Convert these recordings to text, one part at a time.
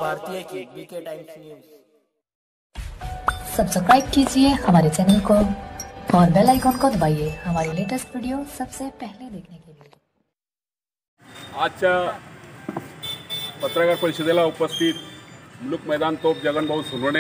भारतीय की BK times news. Subscribe कीजिए हमारे चैनल को और बेल आइकॉन को दबाइए हमारी लेटेस्ट वीडियो सबसे पहले देखने के लिए। आजच्या पत्रकार परिषदेला उपस्थित मुलुक मैदान तोप जगनभाऊ सोनवणे,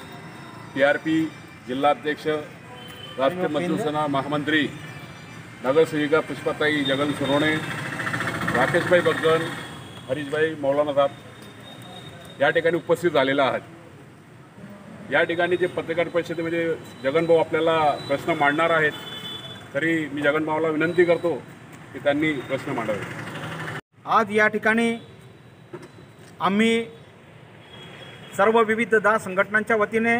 PRP जिल्हाध्यक्ष, राष्ट्रीय मजदूर सेना महामंत्री, नगरसेविका पुष्पाताई जगन सोनवणे, राकेशभाई बग्गन, हरीशभाई मौलाना साहेब या ठिकाणी उपस्थित झालेला आहात। या ठिकाणी जे पत्रकार परिषदेमध्ये जगनभाऊ आपल्याला प्रश्न मांडणार आहेत, तरी मी जगनभाऊला विनंती करतो की त्यांनी प्रश्न मांडावे। आज या ठिकाणी आम्ही सर्व विविध संघटनांच्या वतीने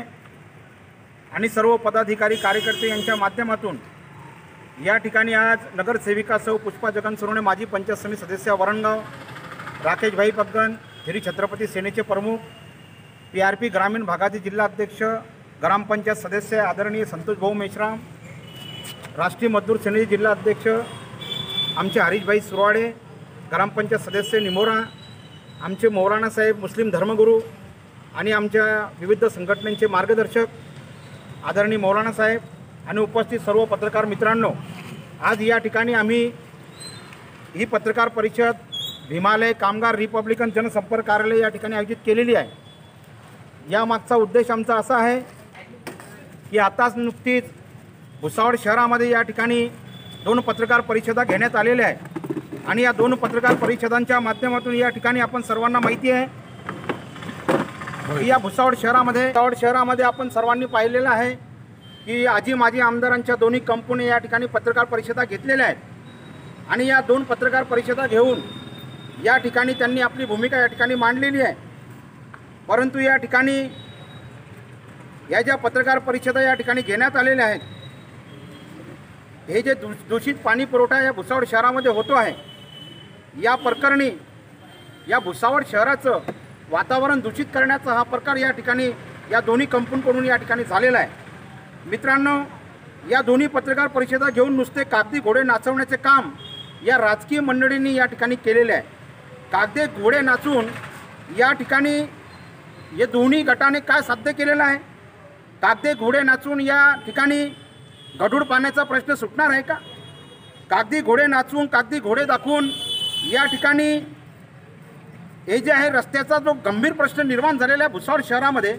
आणि सर्व पदाधिकारी कार्यकर्ते यांच्या माध्यमातून या ठिकाणी आज नगरसेविका सौ पुष्पा जगन सोनवणे, माजी पंचायत समिती सदस्य वरणगाव, राकेशभाई बग्गन, श्री छत्रपती सेनेचे प्रमुख, PRP ग्रामीण भागाचे जिल्हाध्यक्ष, ग्रामपंचायत सदस्य आदरणीय संतोष भाऊ मेश्राम, राष्ट्रीय मजदूर सेनेचे जिल्हाध्यक्ष आमचे हरीशभाई सुरवाडे, ग्रामपंचायत सदस्य निमोरा, आमचे मौलाना साहेब मुस्लिम धर्मगुरू आणि आमच्या विविध संघटनांचे मार्गदर्शक आदरणीय मौलाना साहेब आणि उपस्थित सर्व पत्रकार मित्रांनो, आज या ठिकाणी आम्ही ही पत्रकार परिषद हिमालय कामगार रिपब्लिकन जनसंपर्क कार्यालय या ठिकाणी आयोजित केलेली आहे। या मागचा उद्देश आमचा असा आहे की आताच नुकतीच भुसावळ शहरामध्ये या ठिकाणी 2 पत्रकार परिषदा घेण्यात आलेल्या आहेत आणि या 2 पत्रकार परिषदांच्या माध्यमातून या ठिकाणी आपण सर्वांना माहिती आहे की या भुसावळ शहरामध्ये आपण सर्वांनी पाहिलेलं आहे की आजी माजी आमदारांच्या दोन्ही कंपनी या ठिकाणी पत्रकार परिषदा घेतलेल्या आहेत आणि या 2 पत्रकार परिषदा घेऊन या ठिकाणी त्यांनी आपली भूमिका या ठिकाणी मांडलेली आहे। परंतु या ठिकाणी या ज्या पत्रकार परिषदा या ठिकाणी घेण्यात आलेल्या आहेत, हे जे दूषित पाणी पुरवठा या भुसावळ शहरामध्ये होतो आहे, या प्रकरणी या भुसावळ शहराचं वातावरण दूषित करण्याचा हा प्रकार या ठिकाणी या दोन्ही कंपनीकडून या ठिकाणी झालेला आहे। मित्रांनो, या दोन्ही पत्रकार परिषदा घेऊन नुसते कागदी घोडे नाचवण्याचे काम या राजकीय मंडळींनी या ठिकाणी केलेले आहे। कागदी घोडे नाचून या ठिकाणी हे दोन्ही गटाने काय साध्य केलेलं आहे? कागदी घोडे नाचून या ठिकाणी गढूळ पाण्याचा प्रश्न सुटणार आहे का? कागदी घोडे नाचून, कागदी घोडे दाखवून या ठिकाणी हे जे आहे रस्त्याचा जो गंभीर प्रश्न निर्माण झालेला आहे भुसावळ शहरामध्ये,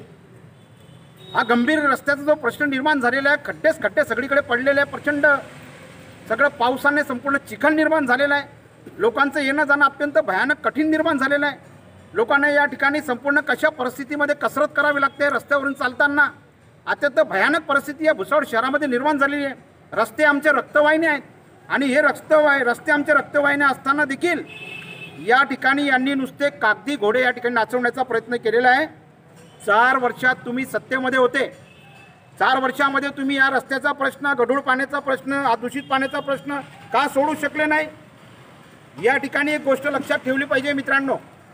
हा गंभीर रस्त्याचा जो प्रश्न निर्माण झालेला आहे, खड्डे सगळीकडे पडलेले आहे, प्रचंड सगळं पावसाने संपूर्ण चिखल निर्माण झालेला आहे, लोकांचं येणं जाणं अत्यंत भयानक कठीण निर्माण झालेलं आहे। लोकांना या ठिकाणी संपूर्ण कशा परिस्थितीमध्ये कसरत करावी लागते, रस्त्यावरून चालताना अत्यंत भयानक परिस्थिती या भुसावळ शहरामध्ये निर्माण झालेली आहे। रस्ते आमचे रक्तवाहिन्या आहेत आणि हे रस्ते आमचे रक्तवाहिन्या असताना देखील या ठिकाणी यांनी नुसते कागदी घोडे या ठिकाणी नाचवण्याचा प्रयत्न केलेला आहे। 4 वर्षात तुम्ही सत्तेमध्ये होते, 4 वर्षामध्ये तुम्ही या रस्त्याचा प्रश्न, गढूळ पाण्याचा प्रश्न, दूषित पाण्याचा प्रश्न का सोडू शकले नाही? या ठिकाणी एक गोष्ट लक्षात ठेवली पाहिजे मित्रांनो,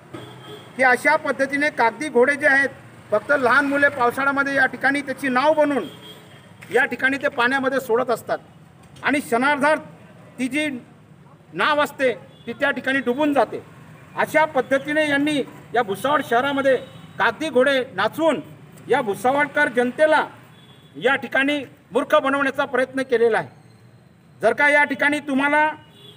की अशा पद्धतीने कागदी घोडे जे आहेत फक्त लहान मुले पावसाळ्यामध्ये या ठिकाणी त्याची नाव बनवून या ठिकाणी ते पाण्यामध्ये सोडत असतात आणि क्षणार्धात ती जी नाव असते ती त्या ठिकाणी डुबून जाते। अशा पद्धतीने यांनी या भुसावळ शहरामध्ये कागदी घोडे नाचवून या भुसावळकर जनतेला या ठिकाणी मूर्ख बनवण्याचा प्रयत्न केलेला आहे। जर का या ठिकाणी तुम्हाला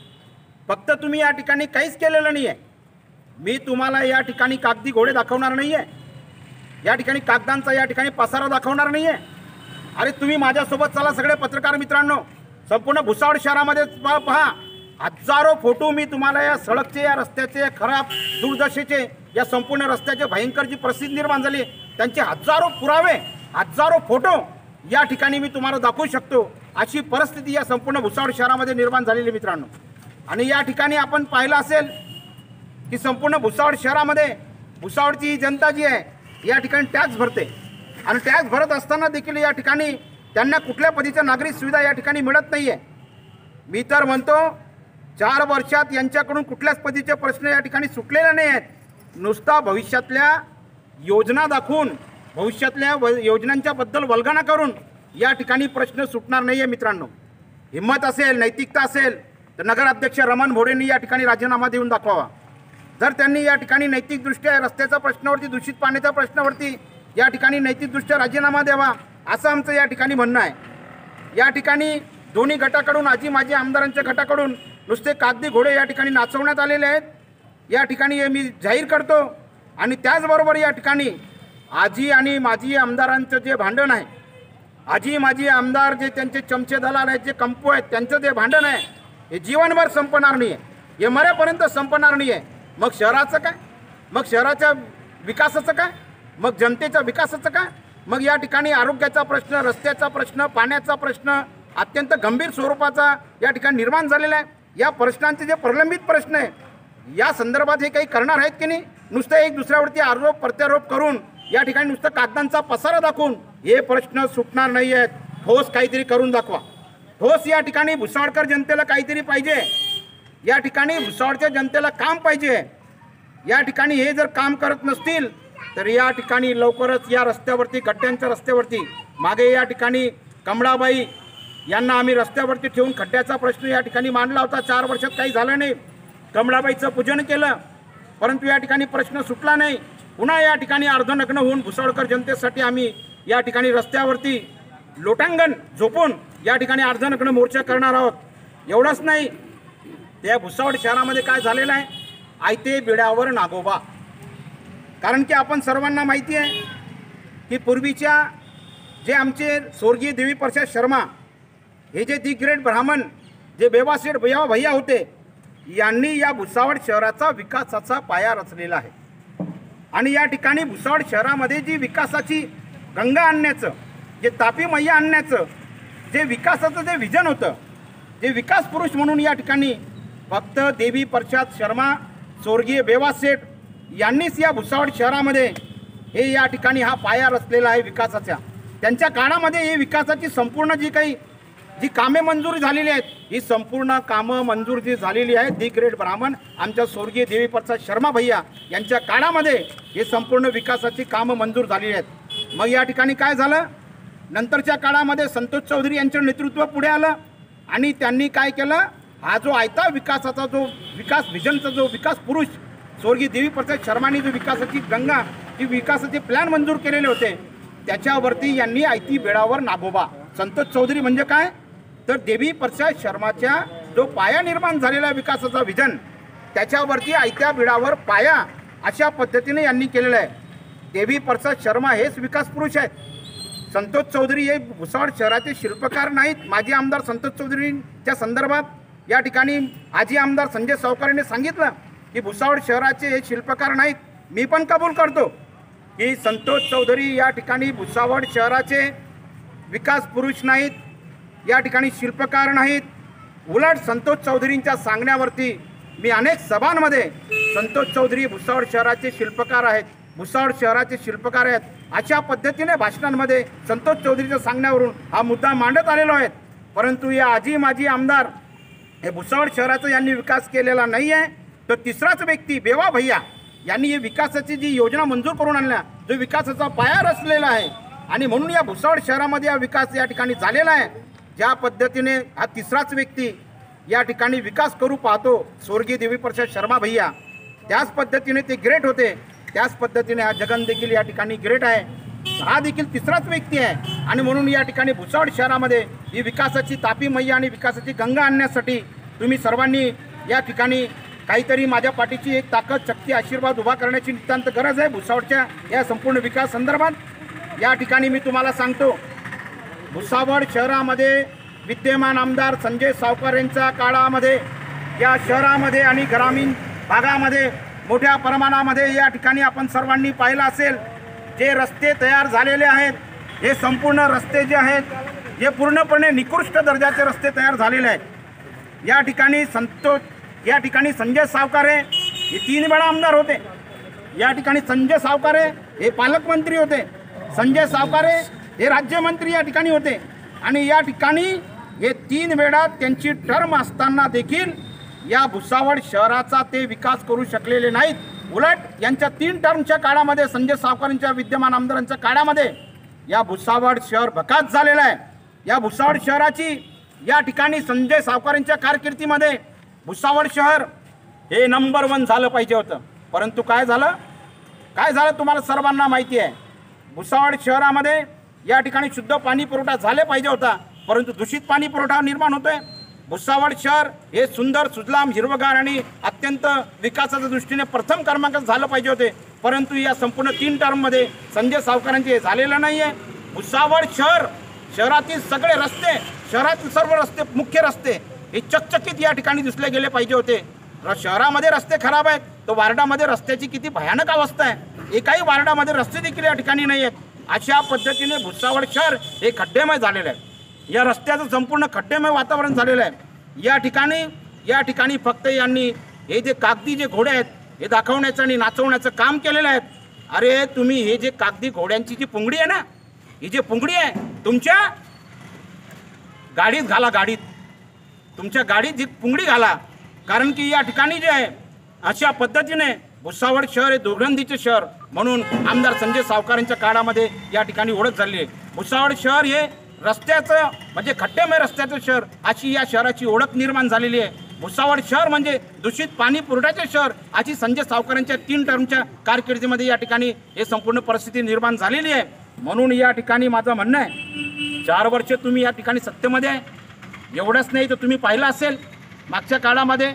फक्त तुम्ही या ठिकाणी काहीच केलेलं नाही आहे, मी तुम्हाला या ठिकाणी कागदी घोडे दाखवणार नाही आहे, या ठिकाणी कागदांचा या ठिकाणी पसारा दाखवणार नाही आहे। अरे तुम्ही माझ्यासोबत चला सगळे पत्रकार मित्रांनो, संपूर्ण भुसावळ शहरामध्ये पहा, हजारो फोटो मी तुम्हाला या सडकचे, या रस्त्याचे, खराब दुर्दशेचे, या संपूर्ण रस्त्याचे भयंकर जी परिस्थिती निर्माण झाली त्यांचे हजारो पुरावे, हजारो फोटो या ठिकाणी मी तुम्हाला दाखवू शकतो। अशी परिस्थिती या संपूर्ण भुसावळ शहरामध्ये निर्माण झालेली मित्रांनो। आणि या ठिकाणी आपण पाहिलं असेल की संपूर्ण भुसावळ शहरामध्ये भुसावळची जनता जी आहे या ठिकाणी टॅक्स भरते आणि टॅक्स भरत असताना देखील या ठिकाणी त्यांना कुठल्या पद्धतीच्या नागरिक सुविधा या ठिकाणी मिळत नाही आहे। मी तर म्हणतो 4 वर्षात यांच्याकडून कुठल्याच पद्धतीचे प्रश्न या ठिकाणी सुटलेले नाही आहेत। नुसता भविष्यातल्या योजना दाखवून, भविष्यातल्या योजनांच्या बद्दल वल्गना करून या ठिकाणी प्रश्न सुटणार नाही आहे मित्रांनो। हिम्मत असेल, नैतिकता असेल तर नगराध्यक्ष रमण भोडेंनी या ठिकाणी राजीनामा देऊन दाखवावा। जर त्यांनी या ठिकाणी नैतिकदृष्ट्या रस्त्याच्या प्रश्नावरती, दूषित पाण्याच्या प्रश्नावरती या ठिकाणी नैतिकदृष्ट्या राजीनामा द्यावा, असं आमचं या ठिकाणी म्हणणं आहे. या ठिकाणी दोन्ही गटाकडून, आजी माजी आमदारांच्या गटाकडून नुसते कागदी घोडे या ठिकाणी नाचवण्यात आलेले आहेत. या ठिकाणी हे मी जाहीर करतो. आणि त्याचबरोबर या ठिकाणी आजी आणि माजी आमदारांचं जे भांडण आहे, आजी माजी आमदार जे त्यांचे चमचे दलाल आहेत, जे कंपो आहेत, त्यांचं जे भांडण आहे हे जीवनभर संपणार नाही आहे, हे मरेपर्यंत संपणार नाही आहे. मग शहराचं काय, मग शहराच्या विकासाचं काय, मग जनतेच्या विकासाचं काय, मग या ठिकाणी आरोग्याचा प्रश्न, रस्त्याचा प्रश्न, पाण्याचा प्रश्न अत्यंत गंभीर स्वरूपाचा या ठिकाणी निर्माण झालेला आहे. या प्रश्नांचे जे प्रलंबित प्रश्न आहे या संदर्भात हे काही करणार आहेत की नाही? नुसतं एक दुसऱ्यावरती आरोप प्रत्यारोप करून या ठिकाणी नुसतं कागदांचा पसारा दाखवून हे प्रश्न सुटणार नाही आहेत. ठोस काहीतरी करून दाखवा. ठोस या ठिकाणी भुसावळकर जनतेला काहीतरी पाहिजे. या ठिकाणी भुसावळच्या जनतेला काम पाहिजे. या ठिकाणी हे जर काम करत नसतील तर या ठिकाणी लवकरच या रस्त्यावरती, खड्ड्यांच्या रस्त्यावरती, मागे या ठिकाणी कमळाबाई यांना आम्ही रस्त्यावरती ठेवून खड्ड्याचा प्रश्न या ठिकाणी मांडला होता. 4 वर्षात काही झालं नाही. कमळाबाईचं पूजन केलं परंतु या ठिकाणी प्रश्न सुटला नाही. पुन्हा या ठिकाणी अर्धनग्न होऊन भुसावळकर जनतेसाठी आम्ही या ठिकाणी रस्त्यावरती लोटांगण झोपून या ठिकाणी अर्धनग्न मोर्चा करणार आहोत. एवढंच नाही, त्या भुसावळ शहरामध्ये काय झालेलं आहे, आयते बिड्यावर नागोबा. कारण की आपण सर्वांना माहिती आहे की पूर्वीच्या जे आमचे स्वर्गीय देवी प्रसाद शर्मा हे जे दी ग्रेट ब्राह्मण जे बेवासेठ भैया होते, यांनी या भुसावळ शहराचा विकासाचा पाया रचलेला आहे. आणि या ठिकाणी भुसावळ शहरामध्ये जी विकासाची गंगा आणण्याचं, जे तापी मैया आणण्याचं जे विकासाचं जे विजन होतं, जे विकास पुरुष म्हणून या ठिकाणी फक्त देवी प्रसाद शर्मा, स्वर्गीय बेवासेठ यांनीच या भुसावळ शहरामध्ये हे या ठिकाणी हा पाया रचलेला आहे विकासाचा. त्यांच्या काळामध्ये ही विकासाची संपूर्ण जी कामे मंजूर झालेली आहेत, ही संपूर्ण कामं मंजूर जी झालेली आहेत दी ग्रेट ब्राह्मण आमच्या स्वर्गीय देवी प्रसाद शर्मा भैया यांच्या काळामध्ये हे संपूर्ण विकासाची कामं मंजूर झालेली आहेत. मग या ठिकाणी काय झालं, नंतरच्या काळामध्ये संतोष चौधरी यांचं नेतृत्व पुढे आलं आणि त्यांनी काय केलं, हा जो आयता विकासाचा जो विकास व्हिजनचा जो विकास पुरुष स्वर्गीय देवी प्रसाद शर्मांनी जो विकासाची गंगा, जी विकासाचे प्लॅन मंजूर केलेले होते, त्याच्यावरती यांनी आयती बेडावर नागोबा. संतोष चौधरी म्हणजे काय तर देवी प्रसाद शर्माच्या जो पाया निर्माण झालेला विकासाचा विजन, त्याच्यावरती आयत्या बिडावर पाया अशा पद्धतीने यांनी केलेलं आहे. देवी प्रसाद शर्मा हेच विकास पुरुष आहेत. संतोष चौधरी हे भुसावळ शहराचे शिल्पकार नाहीत. माजी आमदार संतोष चौधरींच्या संदर्भात या ठिकाणी आजी आमदार संजय सावकारेंनी सांगितलं की भुसावळ शहराचे हे शिल्पकार नाहीत. मी पण कबूल करतो की संतोष चौधरी या ठिकाणी भुसावळ शहराचे विकास पुरुष नाहीत, या ठिकाणी शिल्पकार नाहीत. उलट संतोष चौधरींच्या सांगण्यावरती मी अनेक सभांमध्ये संतोष चौधरी भुसावळ शहराचे शिल्पकार आहेत, भुसावळ शहराचे शिल्पकार आहेत अशा पद्धतीने भाषणांमध्ये संतोष चौधरीच्या सांगण्यावरून हा मुद्दा मांडत आलेलो आहे. परंतु या आजी माजी आमदार हे भुसावळ शहराचा यांनी विकास केलेला नाही आहे. तर तिसराच व्यक्ती बेवा भैया यांनी ही विकासाची जी योजना मंजूर करून आणल्या, जो विकासाचा पाया रचलेला आहे आणि म्हणून या भुसावळ शहरामध्ये हा विकास या ठिकाणी झालेला आहे. ज्या पद्धतीने हा तिसराच व्यक्ती या ठिकाणी विकास करू पाहतो स्वर्गीय देवी प्रसाद शर्मा भैया, त्याच पद्धतीने ते ग्रेट होते, त्याच पद्धतीने हा जगन देखील या ठिकाणी ग्रेट आहे. हा देखील तिसराच व्यक्ती आहे आणि म्हणून या ठिकाणी भुसावळ शहरामध्ये ही विकासाची तापी मैया आणि विकासाची गंगा आणण्यासाठी तुम्ही सर्वांनी या ठिकाणी काहीतरी माझ्या पाठीची एक ताकद, शक्ती, आशीर्वाद उभा करण्याची नितांत गरज आहे. भुसावळच्या या संपूर्ण विकास संदर्भात या ठिकाणी मी तुम्हाला सांगतो, भुसावळ शहरामध्ये विद्यमान आमदार संजय सावकार यांच्या काळामध्ये या शहरामध्ये आणि ग्रामीण भागामध्ये मोठ्या प्रमाणामध्ये या ठिकाणी आपण सर्वांनी पाहिलं असेल, जे रस्ते तयार झालेले आहेत, हे संपूर्ण रस्ते जे आहेत हे पूर्णपणे निकृष्ट दर्जाचे रस्ते तयार झालेले आहेत. या ठिकाणी संजय सावकारे हे 3 वेळा आमदार होते. या ठिकाणी संजय सावकारे हे पालकमंत्री होते, संजय सावकारे हे राज्यमंत्री या ठिकाणी होते आणि या ठिकाणी हे 3 वेळा त्यांची टर्म असताना देखील या भुसावळ शहराचा ते विकास करू शकलेले नाहीत. उलट यांच्या 3 टर्मच्या काळामध्ये संजय सावकारांच्या विद्यमान आमदारांच्या काळामध्ये या भुसावळ शहर भकास झालेलं आहे. या भुसावळ शहराची या ठिकाणी संजय सावकारांच्या कारकिर्दीमध्ये भुसावळ शहर हे नंबर 1 झालं पाहिजे होतं. परंतु काय झालं तुम्हाला सर्वांना माहिती आहे. भुसावळ शहरामध्ये या ठिकाणी शुद्ध पाणी पुरवठा झाले पाहिजे होता, परंतु दूषित पाणी पुरवठा निर्माण होतोय. भुसावळ शहर हे सुंदर सुजलाम हिरवगार आणि अत्यंत विकासाच्या दृष्टीने प्रथम क्रमांकात झालं पाहिजे होते, परंतु या संपूर्ण 3 टर्ममध्ये संजय सावकारांचे हे झालेलं नाही आहे. भुसावळ शहरातील सगळे रस्ते, शहरातील सर्व रस्ते, मुख्य रस्ते हे चकचकीत या ठिकाणी दिसले गेले पाहिजे होते. शहरामध्ये रस्ते खराब आहेत, तर वार्डामध्ये रस्त्याची किती भयानक अवस्था आहे. एकाही वार्डामध्ये रस्ते देखील या ठिकाणी नाही आहेत. अशा पद्धतीने भुसावळ शहर हे खड्डेमय झालेलं आहे. या रस्त्याचं संपूर्ण खड्डेमय वातावरण झालेलं आहे. या ठिकाणी फक्त यांनी हे जे कागदी जे घोडे आहेत हे दाखवण्याचं आणि नाचवण्याचं काम केलेलं आहे. अरे तुम्ही हे जे कागदी घोड्यांची जी पुंगडी आहे ना, ही जी पुंगडी आहे तुमच्या गाडीत घाला, तुमच्या गाडीत जी पुंगडी घाला. कारण की या ठिकाणी जे आहे अशा पद्धतीने भुसावळ शहर हे दुर्गंधीचे शहर म्हणून आमदार संजय सावकारांच्या काळामध्ये या ठिकाणी ओळख झाली आहे. भुसावळ शहर हे रस्त्याचं म्हणजे खड्डेमय रस्त्याचं शहर अशी या शहराची ओळख निर्माण झालेली आहे. भुसावळ शहर म्हणजे दूषित पाणी पुरवठ्याचे शहर अशी संजय सावकारांच्या 3 टर्मच्या कारकिर्दीमध्ये या ठिकाणी हे संपूर्ण परिस्थिती निर्माण झालेली आहे. म्हणून या ठिकाणी माझं म्हणणं आहे, 4 वर्ष तुम्ही या ठिकाणी सत्तेमध्ये आहे. एवढंच नाही तर तुम्ही पाहिलं असेल मागच्या काळामध्ये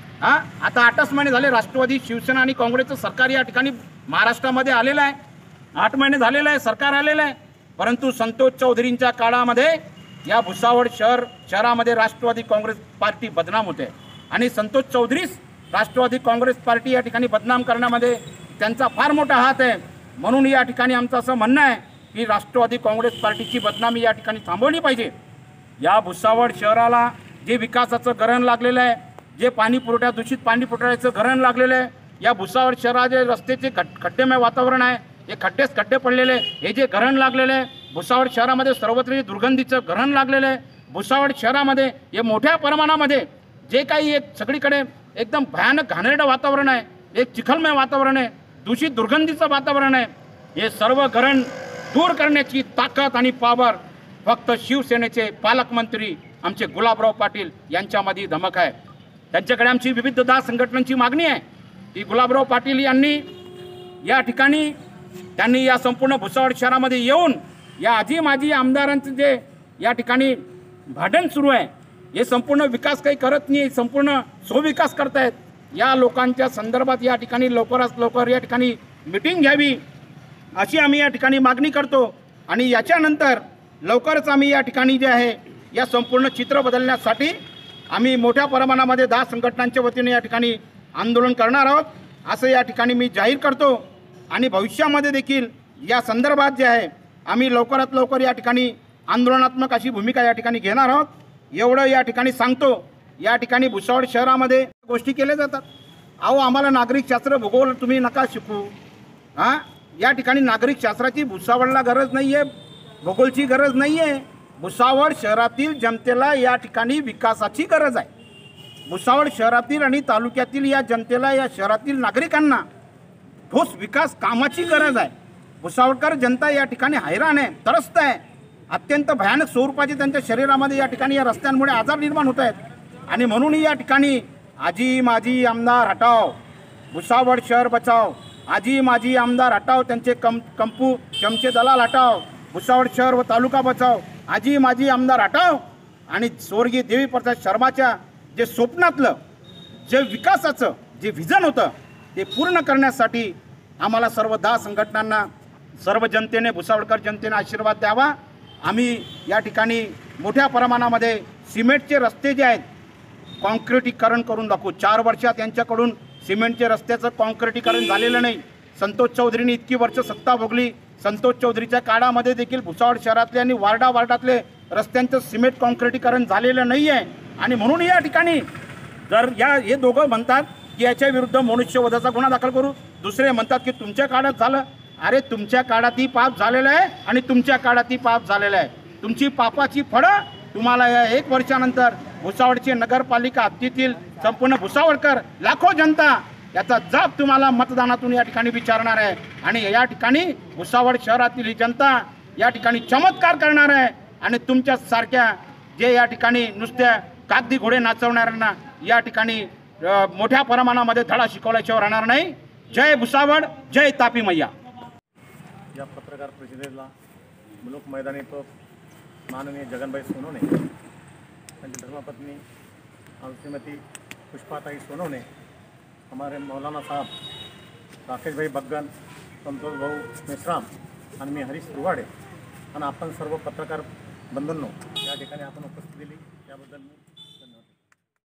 आता 8च महिने झाले राष्ट्रवादी, शिवसेना आणि काँग्रेसचं सरकार या ठिकाणी महाराष्ट्रामध्ये आलेलं आहे. 8 महिने झालेलं आहे सरकार आलेलं आहे, परंतु संतोष चौधरींच्या काळामध्ये या भुसावळ शहरामध्ये राष्ट्रवादी काँग्रेस पार्टी बदनाम होते आणि संतोष चौधरीच राष्ट्रवादी काँग्रेस पार्टी या ठिकाणी बदनाम करण्यामध्ये त्यांचा फार मोठा हात आहे. म्हणून या ठिकाणी आमचं असं म्हणणं आहे की राष्ट्रवादी काँग्रेस पार्टीची बदनामी या ठिकाणी थांबवली पाहिजे. या भुसावळ शहराला जे विकासाचं गरण लागलेलं आहे, जे पाणी पुरवठा दूषित पाणी पुरवठ्याचं गरण लागलेलं आहे, या भुसावळ शहराचे रस्त्याचे खड्डेमय वातावरण आहे, हे खड्डे पडलेले, हे जे गरण लागलेलं आहे, भुसावळ शहरामध्ये सर्वत्र दुर्गंधीचं गरण लागलेलं आहे. भुसावळ शहरामध्ये हे मोठ्या प्रमाणामध्ये जे काही एक सगळीकडे एकदम भयानक घाणेरडं वातावरण आहे, एक चिखलमय वातावरण आहे, दूषित दुर्गंधीचं वातावरण आहे. हे सर्व गरण दूर करण्याची ताकद आणि पावर फक्त शिवसेनेचे पालकमंत्री आमचे गुलाबराव पाटील यांच्यामध्ये धमक आहे. त्यांच्याकडे आमची विविध संघटनांची मागणी आहे की गुलाबराव पाटील यांनी या ठिकाणी त्यांनी या संपूर्ण भुसावळ शहरामध्ये येऊन या आजी माजी आमदारांचं जे या ठिकाणी भांडण सुरू आहे, हे संपूर्ण विकास काही करत नाही, संपूर्ण स्वविकास करतायत. या लोकांच्या संदर्भात या ठिकाणी लवकरात लवकर या ठिकाणी मीटिंग घ्यावी अशी आम्ही या ठिकाणी मागणी करतो. आणि याच्यानंतर लवकरच आम्ही या ठिकाणी जे आहे या संपूर्ण चित्र बदलण्यासाठी आम्ही मोठ्या प्रमाणामध्ये 10 संघटनांच्या वतीने या ठिकाणी आंदोलन करणार आहोत असं या ठिकाणी मी जाहीर करतो. आणि भविष्यामध्ये देखील या संदर्भात जे आहे आम्ही लवकरात लवकर या ठिकाणी आंदोलनात्मक अशी भूमिका या ठिकाणी घेणार आहोत एवढं या ठिकाणी सांगतो. या ठिकाणी भुसावळ शहरामध्ये गोष्टी केल्या जातात. अहो आम्हाला नागरिकशास्त्र भूगोल तुम्ही नका शिकू. या ठिकाणी नागरिकशास्त्राची भुसावळला गरज नाही आहे, भूगोलची गरज नाही आहे. भुसावळ शहरातील जनतेला या ठिकाणी विकासाची गरज आहे. भुसावळ शहरातील आणि तालुक्यातील या जनतेला, या शहरातील नागरिकांना ठोस विकास कामाची गरज आहे. भुसावळकर जनता या ठिकाणी हैराण आहे, त्रस्त आहे. अत्यंत भयानक स्वरूपाचे त्यांच्या शरीरामध्ये या ठिकाणी या रस्त्यांमुळे आजार निर्माण होत आहेत. आणि म्हणून या ठिकाणी आजी माजी आमदार हटाव, भुसावळ शहर बचाव, आजी माजी आमदार हटाव, त्यांचे कंपू चमचे दलाल हटाव, भुसावळ शहर व तालुका बचाव, आजी माजी आमदार हटाव. आणि स्वर्गीय देवीप्रसाद शर्माच्या जे स्वप्नातलं जे विकासाचं जे व्हिजन होतं ते पूर्ण करण्यासाठी आम्हाला सर्व 10 संघटनांना, सर्व जनतेने, भुसावळकर जनतेने आशीर्वाद द्यावा. आम्ही या ठिकाणी मोठ्या प्रमाणामध्ये सिमेंटचे रस्ते जे आहेत कॉन्क्रिटीकरण करून दाखवू. 4 वर्षात यांच्याकडून सिमेंटचे रस्त्याचं कॉन्क्रिटीकरण झालेलं नाही. संतोष चौधरींनी इतकी वर्ष सत्ता भोगली. संतोष चौधरीच्या काळामध्ये देखील भुसावळ शहरातले आणि वार्डातले रस्त्यांचं सिमेंट कॉन्क्रिटीकरण झालेलं नाही आहे. आणि म्हणून या ठिकाणी जर हे दोघं म्हणतात की याच्या विरुद्ध मनुष्यवधाचा गुन्हा दाखल करू, दुसरे म्हणतात की तुमच्या काळात झालं. अरे तुमच्या काळातही पाप झालेलं आहे आणि तुमच्या काळातही पाप झालेलं आहे. तुमची पापाची फळं तुम्हाला या 1 वर्षानंतर भुसावळची नगरपालिका हद्दीतील संपूर्ण भुसावळकर लाखो जनता याचा जाब तुम्हाला मतदानातून या ठिकाणी विचारणार आहे. आणि या ठिकाणी भुसावळ शहरातील ही जनता या ठिकाणी चमत्कार करणार आहे. आणि तुमच्यासारख्या जे या ठिकाणी नुसत्या कागदी घोडे नाचवणाऱ्यांना या ठिकाणी मोठ्या प्रमाणामध्ये धडा शिकवल्याशिवाय राहणार नाही. जय भुसावळ, जय तापी मैया. या पत्रकार परिषदेला मुलुक मैदानी तो माननीय जगनभाई सोनवणे, त्यांची धर्मपत्नी श्रीमती पुष्पाताई सोनवणे, हमारे मौलाना साहब राकेश भाई बग्गन, संतोष भाऊ मेश्राम आणि मी हरीश रुवाडे आणि आपण सर्व पत्रकार बंधूंनो या ठिकाणी आपण उपस्थित दिली त्याबद्दल मी